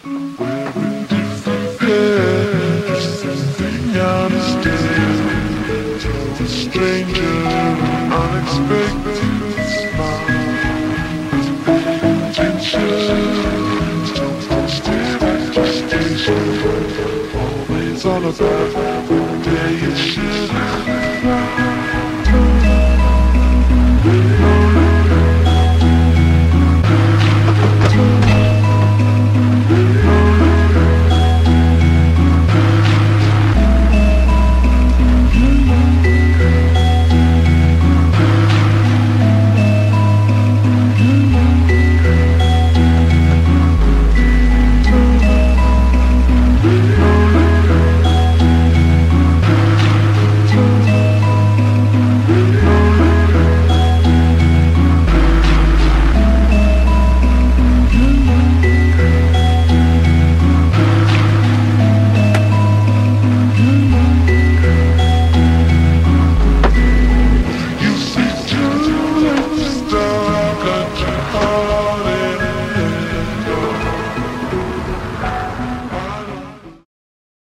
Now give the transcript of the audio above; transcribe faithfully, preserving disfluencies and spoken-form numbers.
wearing different hats. Sitting on a stage, tell a stranger an unexpected smile. Intentions don't post it at the station. Always all about the day it's